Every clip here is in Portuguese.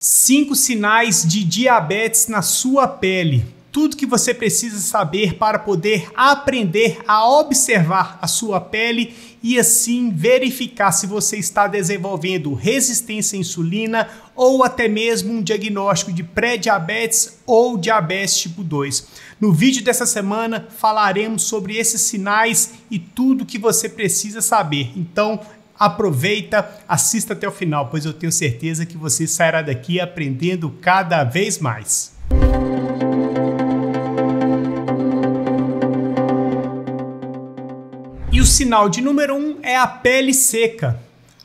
5 sinais de diabetes na sua pele. Tudo que você precisa saber para poder aprender a observar a sua pele e assim verificar se você está desenvolvendo resistência à insulina ou até mesmo um diagnóstico de pré-diabetes ou diabetes tipo 2. No vídeo dessa semana falaremos sobre esses sinais e tudo que você precisa saber. Então, aproveita, assista até o final, pois eu tenho certeza que você sairá daqui aprendendo cada vez mais. E o sinal de número 1 é a pele seca.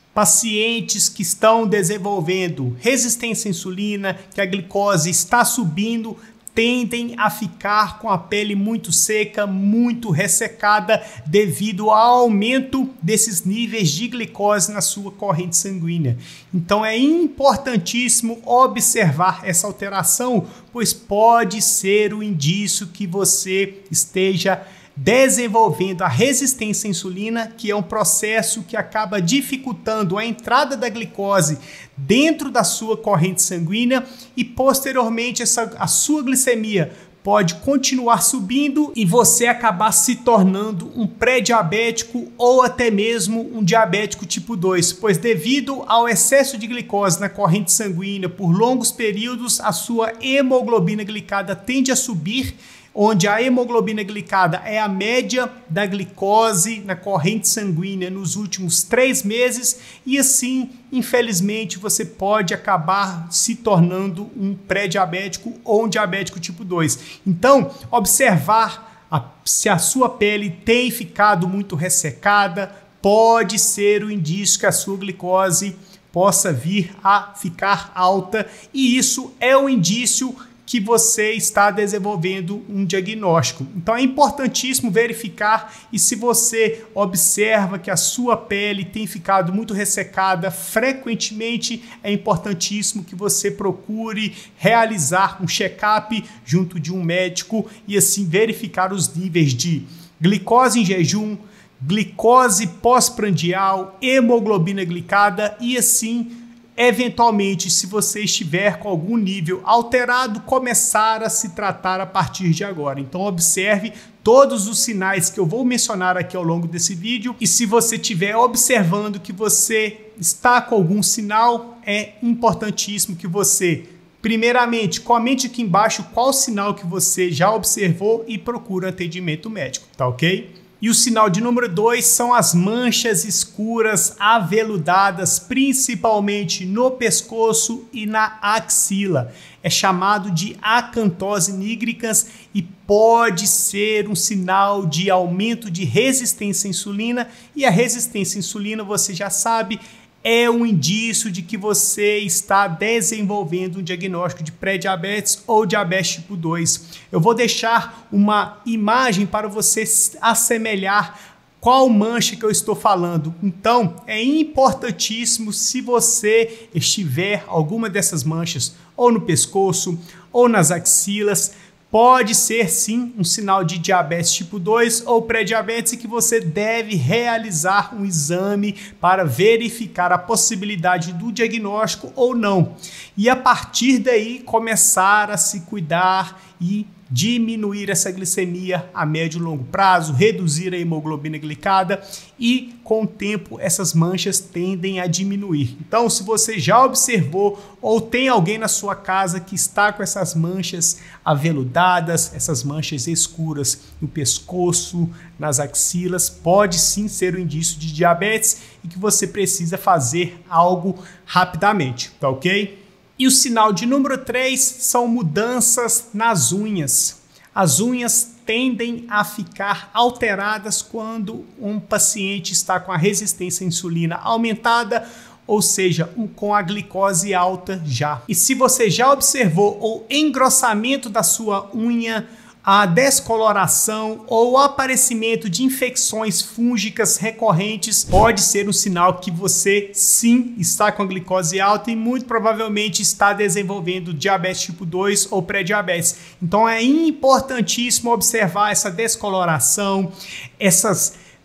Pacientes que estão desenvolvendo resistência à insulina, que a glicose está subindo, tendem a ficar com a pele muito seca, muito ressecada, devido ao aumento desses níveis de glicose na sua corrente sanguínea. Então é importantíssimo observar essa alteração, pois pode ser um indício que você esteja desenvolvendo a resistência à insulina, que é um processo que acaba dificultando a entrada da glicose dentro da sua corrente sanguínea e posteriormente a sua glicemia pode continuar subindo e você acabar se tornando um pré-diabético ou até mesmo um diabético tipo 2, pois devido ao excesso de glicose na corrente sanguínea por longos períodos, a sua hemoglobina glicada tende a subir, onde a hemoglobina glicada é a média da glicose na corrente sanguínea nos últimos 3 meses e assim, infelizmente, você pode acabar se tornando um pré-diabético ou um diabético tipo 2. Então, observar se a sua pele tem ficado muito ressecada pode ser o indício que a sua glicose possa vir a ficar alta e isso é um indício que você está desenvolvendo um diagnóstico. Então é importantíssimo verificar e se você observa que a sua pele tem ficado muito ressecada frequentemente, é importantíssimo que você procure realizar um check-up junto de um médico e assim verificar os níveis de glicose em jejum, glicose pós-prandial, hemoglobina glicada e assim eventualmente, se você estiver com algum nível alterado, começar a se tratar a partir de agora. Então, observe todos os sinais que eu vou mencionar aqui ao longo desse vídeo e se você estiver observando que você está com algum sinal, é importantíssimo que você, primeiramente, comente aqui embaixo qual sinal que você já observou e procure atendimento médico, tá ok? E o sinal de número 2 são as manchas escuras aveludadas, principalmente no pescoço e na axila. É chamado de acantose nigricans e pode ser um sinal de aumento de resistência à insulina. E a resistência à insulina, você já sabe, é um indício de que você está desenvolvendo um diagnóstico de pré-diabetes ou diabetes tipo 2. Eu vou deixar uma imagem para você assemelhar qual mancha que eu estou falando. Então, é importantíssimo se você estiver alguma dessas manchas ou no pescoço ou nas axilas, pode ser sim um sinal de diabetes tipo 2 ou pré-diabetes e que você deve realizar um exame para verificar a possibilidade do diagnóstico ou não. E a partir daí começar a se cuidar e diminuir essa glicemia a médio e longo prazo, reduzir a hemoglobina glicada e com o tempo essas manchas tendem a diminuir. Então, se você já observou ou tem alguém na sua casa que está com essas manchas aveludadas, essas manchas escuras no pescoço, nas axilas, pode sim ser um indício de diabetes e que você precisa fazer algo rapidamente, tá ok? E o sinal de número 3 são mudanças nas unhas. As unhas tendem a ficar alteradas quando um paciente está com a resistência à insulina aumentada, ou seja, com a glicose alta já. E se você já observou o engrossamento da sua unha, a descoloração ou o aparecimento de infecções fúngicas recorrentes pode ser um sinal que você sim está com a glicose alta e muito provavelmente está desenvolvendo diabetes tipo 2 ou pré-diabetes. Então é importantíssimo observar essa descoloração, essas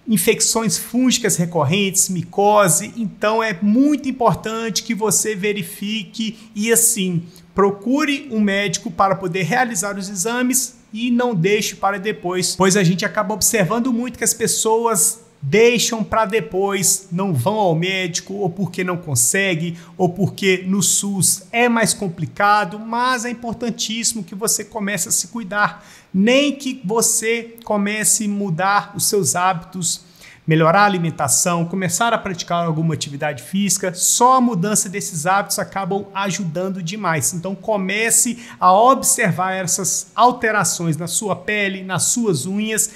infecções fúngicas recorrentes, micose. Então é muito importante que você verifique e assim procure um médico para poder realizar os exames e não deixe para depois, pois a gente acaba observando muito que as pessoas deixam para depois, não vão ao médico, ou porque não consegue, ou porque no SUS é mais complicado, mas é importantíssimo que você comece a se cuidar, nem que você comece a mudar os seus hábitos, melhorar a alimentação, começar a praticar alguma atividade física. Só a mudança desses hábitos acabam ajudando demais. Então comece a observar essas alterações na sua pele, nas suas unhas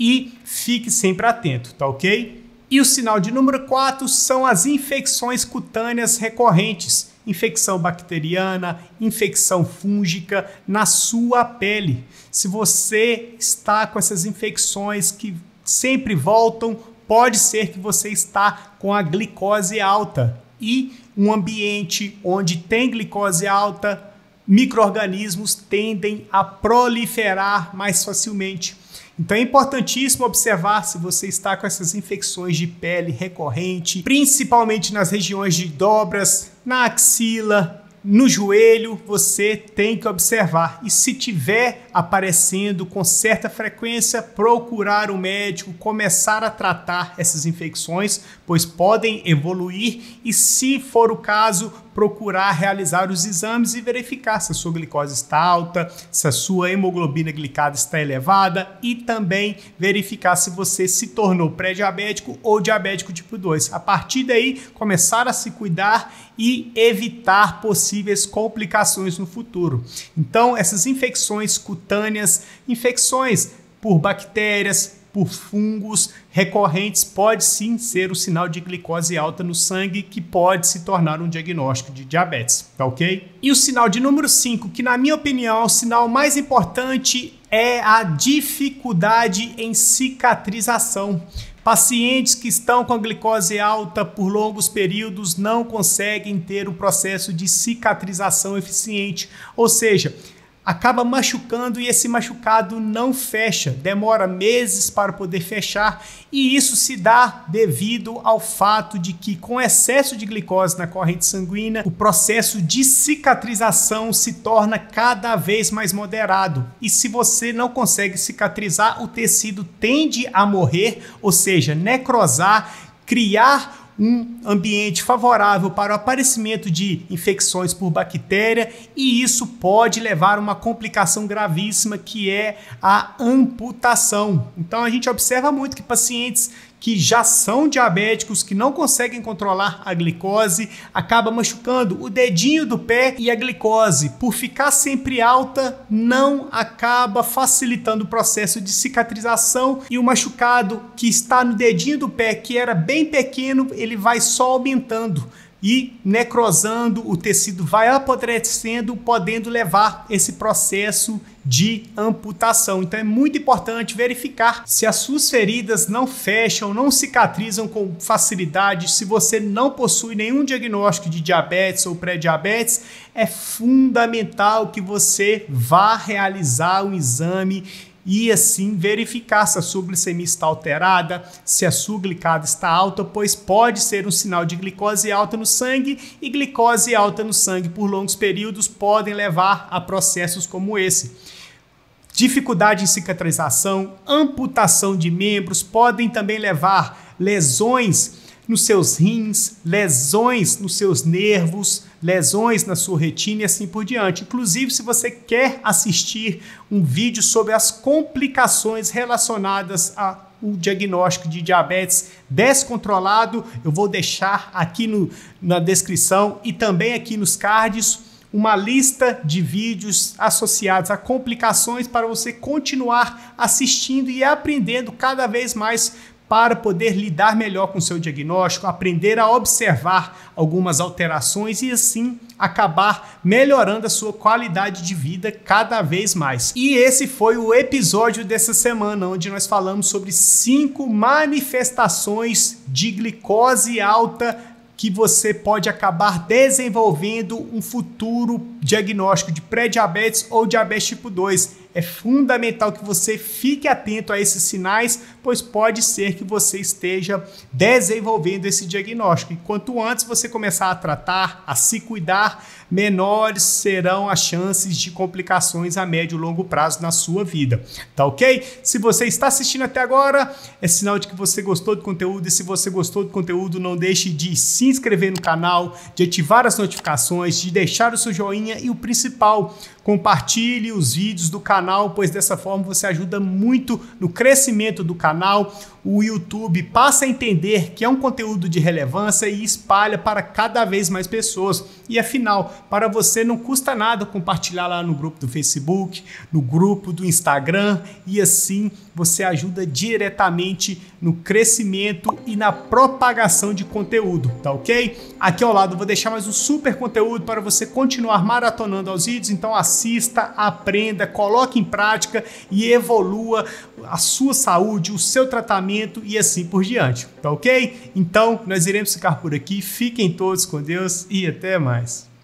e fique sempre atento, tá ok? E o sinal de número 4 são as infecções cutâneas recorrentes. Infecção bacteriana, infecção fúngica na sua pele. Se você está com essas infecções que sempre voltam, pode ser que você está com a glicose alta, e um ambiente onde tem glicose alta, micro-organismos tendem a proliferar mais facilmente. Então é importantíssimo observar se você está com essas infecções de pele recorrente, principalmente nas regiões de dobras, na axila, no joelho. Você tem que observar, e se tiver aparecendo com certa frequência, procurar um médico, começar a tratar essas infecções, pois podem evoluir, e se for o caso, procurar realizar os exames e verificar se a sua glicose está alta, se a sua hemoglobina glicada está elevada, e também verificar se você se tornou pré-diabético ou diabético tipo 2. A partir daí, começar a se cuidar e evitar possíveis complicações no futuro. Então, essas infecções cutâneas, infecções por bactérias, por fungos recorrentes, pode sim ser o sinal de glicose alta no sangue, que pode se tornar um diagnóstico de diabetes, tá ok? E o sinal de número 5, que na minha opinião é o sinal mais importante, é a dificuldade em cicatrização. Pacientes que estão com a glicose alta por longos períodos não conseguem ter um processo de cicatrização eficiente, ou seja, acaba machucando e esse machucado não fecha, demora meses para poder fechar, e isso se dá devido ao fato de que, com excesso de glicose na corrente sanguínea, o processo de cicatrização se torna cada vez mais moderado, e se você não consegue cicatrizar, o tecido tende a morrer, ou seja, necrosar, criar um ambiente favorável para o aparecimento de infecções por bactéria, e isso pode levar a uma complicação gravíssima, que é a amputação. Então a gente observa muito que pacientes que já são diabéticos, que não conseguem controlar a glicose, acaba machucando o dedinho do pé, e a glicose, por ficar sempre alta, não acaba facilitando o processo de cicatrização, e o machucado que está no dedinho do pé, que era bem pequeno, ele vai só aumentando e necrosando, o tecido vai apodrecendo, podendo levar esse processo de amputação. Então é muito importante verificar se as suas feridas não fecham, não cicatrizam com facilidade. Se você não possui nenhum diagnóstico de diabetes ou pré-diabetes, é fundamental que você vá realizar um exame e assim verificar se a sua glicemia está alterada, se a sua glicada está alta, pois pode ser um sinal de glicose alta no sangue, e glicose alta no sangue por longos períodos podem levar a processos como esse. Dificuldade em cicatrização, amputação de membros, podem também levar lesões nos seus rins, lesões nos seus nervos, lesões na sua retina e assim por diante. Inclusive, se você quer assistir um vídeo sobre as complicações relacionadas ao diagnóstico de diabetes descontrolado, eu vou deixar aqui na descrição e também aqui nos cards uma lista de vídeos associados a complicações para você continuar assistindo e aprendendo cada vez mais para poder lidar melhor com o seu diagnóstico, aprender a observar algumas alterações e assim acabar melhorando a sua qualidade de vida cada vez mais. E esse foi o episódio dessa semana, onde nós falamos sobre 5 manifestações de glicose alta que você pode acabar desenvolvendo um futuro diagnóstico de pré-diabetes ou diabetes tipo 2. é fundamental que você fique atento a esses sinais, pois pode ser que você esteja desenvolvendo esse diagnóstico. E quanto antes você começar a tratar, a se cuidar, menores serão as chances de complicações a médio e longo prazo na sua vida. Tá ok? Se você está assistindo até agora, é sinal de que você gostou do conteúdo. E se você gostou do conteúdo, não deixe de se inscrever no canal, de ativar as notificações, de deixar o seu joinha e o principal, compartilhe os vídeos do canal, pois dessa forma você ajuda muito no crescimento do canal. O YouTube passa a entender que é um conteúdo de relevância e espalha para cada vez mais pessoas. E afinal, para você não custa nada compartilhar lá no grupo do Facebook, no grupo do Instagram, e assim você ajuda diretamente no crescimento e na propagação de conteúdo, tá ok? Aqui ao lado eu vou deixar mais um super conteúdo para você continuar maratonando aos vídeos, então assista, aprenda, coloque em prática e evolua a sua saúde, o seu tratamento e assim por diante, tá ok? Então nós iremos ficar por aqui, fiquem todos com Deus e até mais.